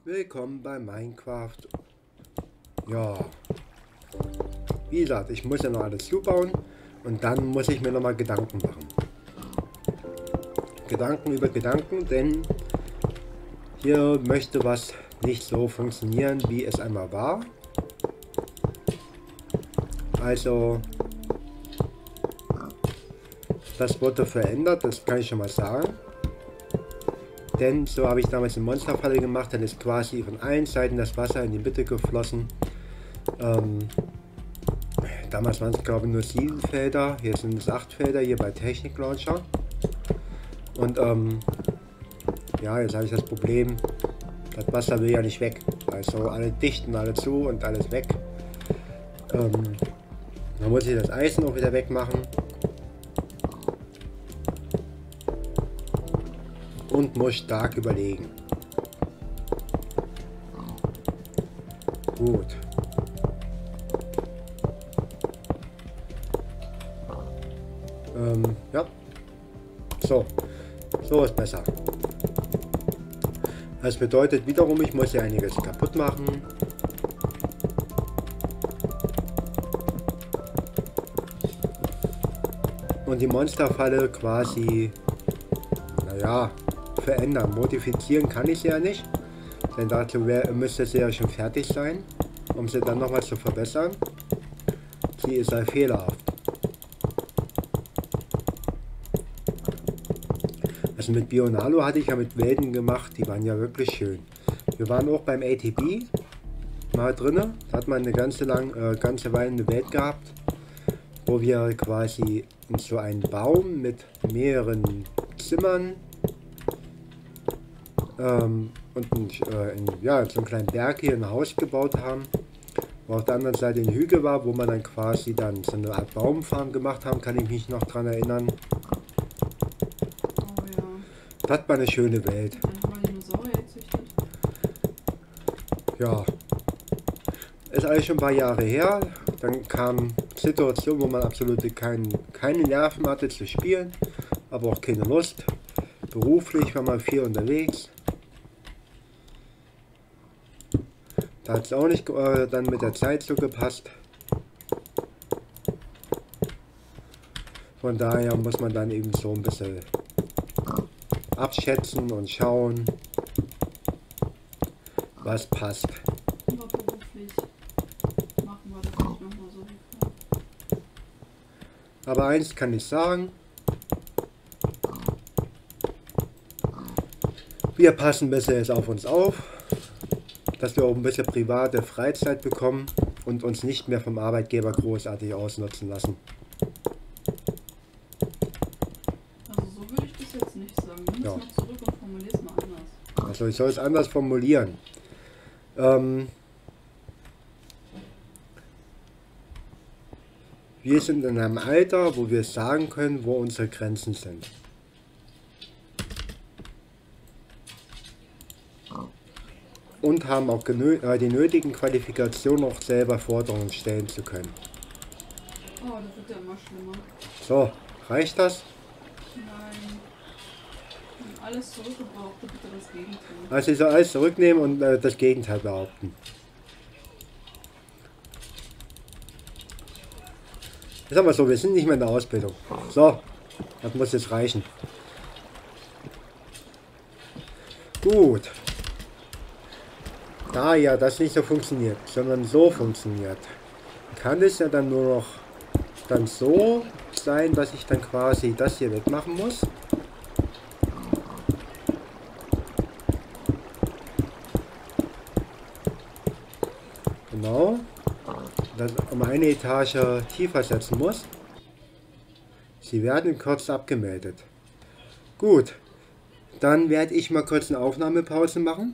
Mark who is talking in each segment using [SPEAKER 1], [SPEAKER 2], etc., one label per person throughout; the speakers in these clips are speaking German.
[SPEAKER 1] Willkommen bei Minecraft. Ja, wie gesagt, ich muss ja noch alles zubauen und dann muss ich mir noch mal Gedanken machen. Gedanken über Gedanken, denn hier möchte was nicht so funktionieren, wie es einmal war. Also, das wurde verändert, das kann ich schon mal sagen. Denn so habe ich damals eine Monsterfalle gemacht, dann ist quasi von allen Seiten das Wasser in die Mitte geflossen. Damals waren es glaube ich nur 7 Felder, hier sind es 8 Felder, hier bei Technik Launcher. Und ja, jetzt habe ich das Problem, das Wasser will ja nicht weg. Also alle dichten, alle zu und alles weg. Dann muss ich das Eisen auch wieder wegmachen. Und muss stark überlegen. Gut. Ja. So ist besser. Das bedeutet wiederum, ich muss hier einiges kaputt machen. Und die Monsterfalle quasi, naja, verändern. Modifizieren kann ich sie ja nicht, denn dazu müsste sie ja schon fertig sein, um sie dann nochmal zu verbessern. Sie ist ja fehlerhaft. Also mit Bionalo hatte ich ja mit Welten gemacht, die waren ja wirklich schön. Wir waren auch beim ATB mal drinne, da hat man eine ganze Weile eine Welt gehabt, wo wir quasi in so einen Baum mit mehreren Zimmern und ja, so einen kleinen Berg hier ein Haus gebaut haben, wo auf der anderen Seite ein Hügel war, wo man dann quasi dann so eine Art Baumfarm gemacht haben, kann ich mich noch dran erinnern.
[SPEAKER 2] Oh ja.
[SPEAKER 1] Das war eine schöne Welt.
[SPEAKER 2] Dann haben wir Dinosaurier gezüchtet.
[SPEAKER 1] Ja, ist alles schon ein paar Jahre her. Dann kam Situation, wo man absolut keine Nerven hatte zu spielen, aber auch keine Lust. Beruflich war man viel unterwegs. Da hat es auch nicht dann mit der Zeit so gepasst. Von daher muss man dann eben so ein bisschen abschätzen und schauen, was passt.
[SPEAKER 2] Aber beruflich machen wir das nicht nochmal so wie vorher.
[SPEAKER 1] Aber eins kann ich sagen, wir passen besser jetzt auf uns auf, dass wir auch ein bisschen private Freizeit bekommen und uns nicht mehr vom Arbeitgeber großartig ausnutzen lassen.
[SPEAKER 2] Also so würde ich das jetzt nicht sagen. Nimm
[SPEAKER 1] Ja.
[SPEAKER 2] es mal zurück und formulier es mal anders.
[SPEAKER 1] Also ich soll es anders formulieren. Wir sind in einem Alter, wo wir sagen können, wo unsere Grenzen sind. Und haben auch die nötigen Qualifikationen, auch selber Forderungen stellen zu können.
[SPEAKER 2] Oh, das wird ja immer schlimmer.
[SPEAKER 1] So, reicht das?
[SPEAKER 2] Nein. Wenn alles zurückgebraucht, bitte das Gegenteil.
[SPEAKER 1] Also ich soll alles zurücknehmen und das Gegenteil behaupten. Ich sag mal so, wir sind nicht mehr in der Ausbildung. So, das muss jetzt reichen. Gut. Da ja das nicht so funktioniert, sondern so funktioniert, kann es ja dann nur noch dann so sein, dass ich dann quasi das hier wegmachen muss. Genau. Das um eine Etage tiefer setzen muss. Sie werden kurz abgemeldet. Gut. Dann werde ich mal kurz eine Aufnahmepause machen.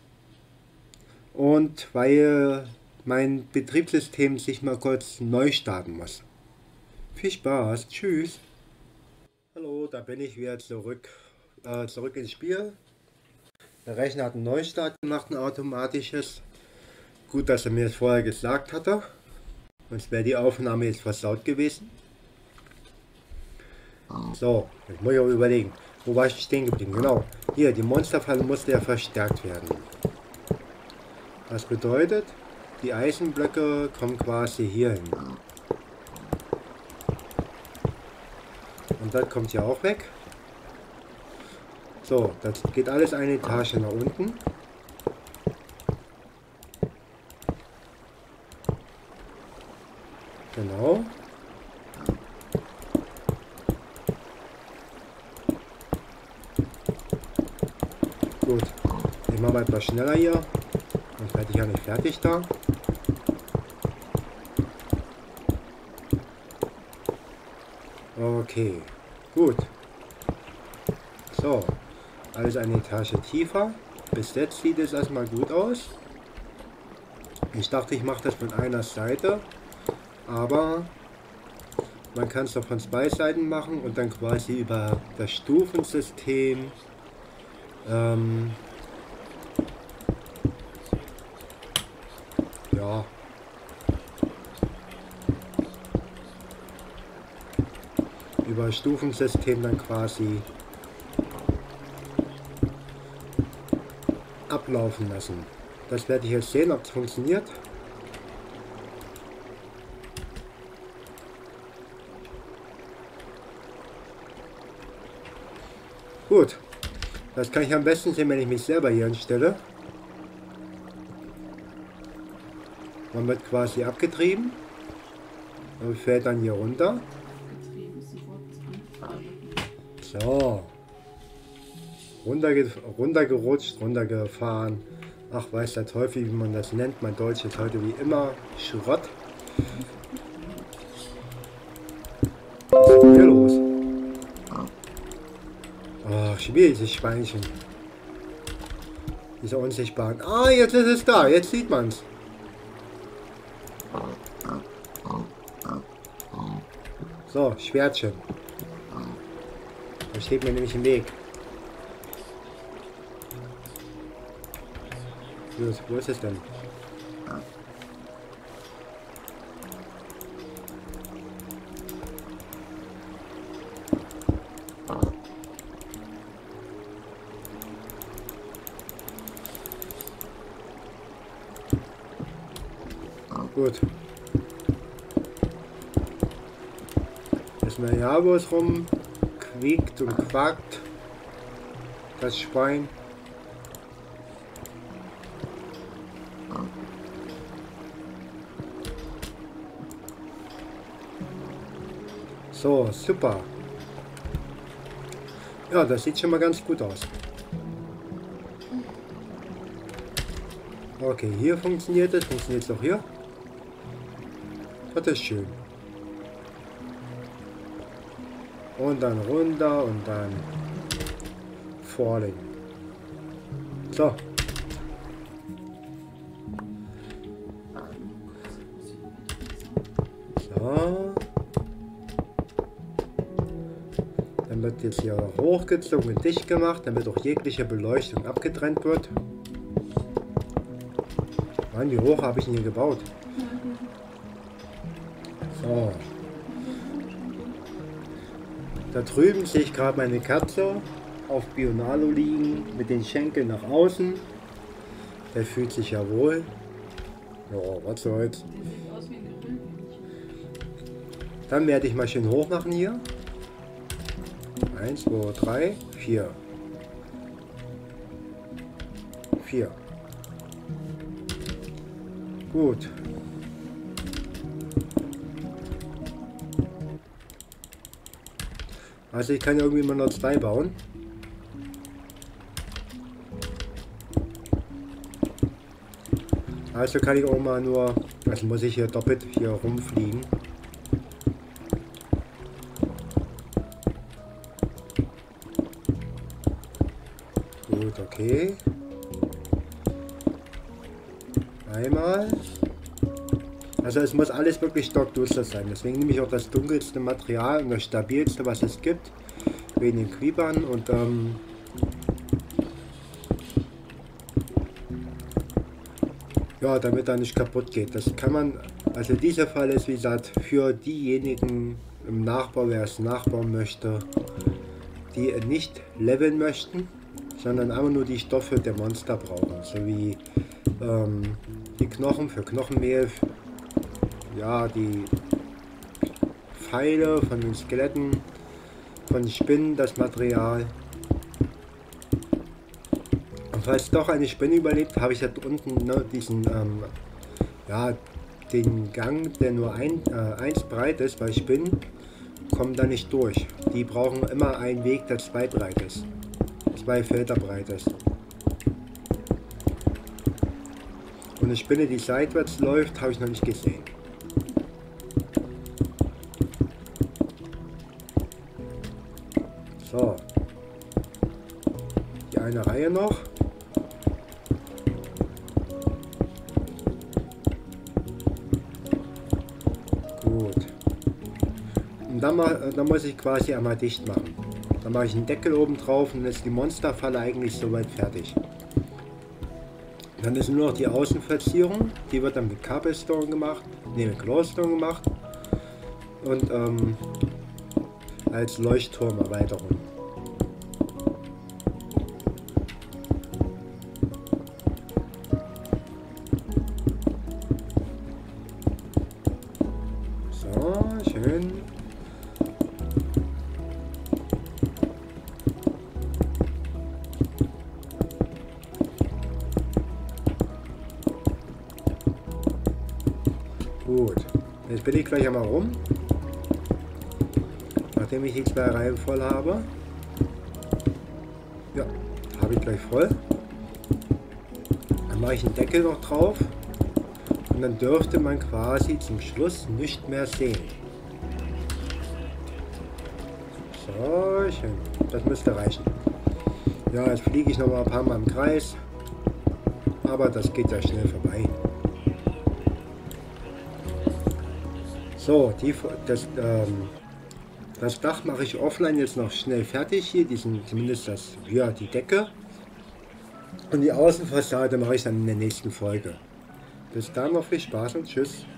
[SPEAKER 1] Und weil mein Betriebssystem sich mal kurz neu starten muss. Viel Spaß. Tschüss. Hallo, da bin ich wieder zurück ins Spiel. Der Rechner hat einen Neustart gemacht, ein automatisches. Gut, dass er mir das vorher gesagt hatte. Sonst wäre die Aufnahme jetzt versaut gewesen. So, jetzt muss ich auch überlegen. Wo war ich stehen geblieben? Genau. Hier, die Monsterfalle musste ja verstärkt werden. Das bedeutet, die Eisenblöcke kommen quasi hier hin. Und das kommt ja auch weg. So, das geht alles eine Etage nach unten. Genau. Gut, ich mache mal etwas schneller hier. Sonst werde ich ja nicht fertig da. Okay, gut. So, alles eine Etage tiefer. Bis jetzt sieht es erstmal gut aus. Ich dachte, ich mache das von einer Seite, aber man kann es doch von zwei Seiten machen und dann quasi über das Stufensystem ja, über Stufensystem dann quasi ablaufen lassen. Das werde ich jetzt sehen, ob es funktioniert. Gut, das kann ich am besten sehen, wenn ich mich selber hier hinstelle. Man wird quasi abgetrieben und fällt dann hier runter. So. Runtergerutscht, runtergefahren. Ach, weiß der Teufel, wie man das nennt. Mein Deutsch ist heute wie immer Schrott. Was ist denn hier los? Ach, schwierig, dieses Schweinchen. Diese unsichtbaren. Ah, jetzt ist es da. Jetzt sieht man es. So, Schwertchen. Das steht mir nämlich im Weg. Los, wo ist es denn? Gut. Ist mir ja, wo es rum quiekt und quakt. Das Schwein. So, super. Ja, das sieht schon mal ganz gut aus. Okay, hier funktioniert es. Funktioniert es auch hier? Das ist schön. Und dann runter und dann falling. So. So. Dann wird jetzt hier hochgezogen und dicht gemacht, damit auch jegliche Beleuchtung abgetrennt wird. Mann, wie hoch habe ich ihn hier gebaut? So. Da drüben sehe ich gerade meine Katze auf Bionalo liegen, mit den Schenkeln nach außen. Der fühlt sich ja wohl. Ja, was soll's. Dann werde ich mal schön hoch machen hier. 1, 2, 3, 4. 4. Gut. Also ich kann irgendwie immer noch 2 bauen. Also kann ich auch mal nur, also muss ich hier doppelt hier rumfliegen. Gut, okay. Einmal. Also es muss alles wirklich stockduster sein. Deswegen nehme ich auch das dunkelste Material und das stabilste, was es gibt. Wegen den Creepern und ja, damit er nicht kaputt geht. Das kann man, also dieser Fall ist wie gesagt für diejenigen im Nachbau, wer es nachbauen möchte, die nicht leveln möchten, sondern einfach nur die Stoffe der Monster brauchen. So wie die Knochen für Knochenmehl, ja, die Pfeile von den Skeletten, von den Spinnen, das Material. Und falls doch eine Spinne überlebt, habe ich da unten, ne, diesen, ja, den Gang, der nur eins breit ist, weil Spinnen kommen da nicht durch. Die brauchen immer einen Weg, der zwei breit ist. 2 Felder breit ist. Und eine Spinne, die seitwärts läuft, habe ich noch nicht gesehen. So. Die eine Reihe noch. Gut. Und dann muss ich quasi einmal dicht machen. Dann mache ich einen Deckel oben drauf und dann ist die Monsterfalle eigentlich soweit fertig. Dann ist nur noch die Außenverzierung, die wird dann mit Cobblestone gemacht, mit Glowstone gemacht und als Leuchtturmerweiterung. So, schön. Gut, jetzt bin ich gleich einmal rum, nachdem ich die 2 Reihen voll habe. Ja, habe ich gleich voll. Dann mache ich einen Deckel noch drauf und dann dürfte man quasi zum Schluss nicht mehr sehen. So, schön, das müsste reichen. Ja, jetzt fliege ich noch mal ein paar Mal im Kreis, aber das geht ja schnell vorbei. So, das Dach mache ich offline jetzt noch schnell fertig hier, zumindest die Decke. Und die Außenfassade mache ich dann in der nächsten Folge. Bis dann noch viel Spaß und tschüss.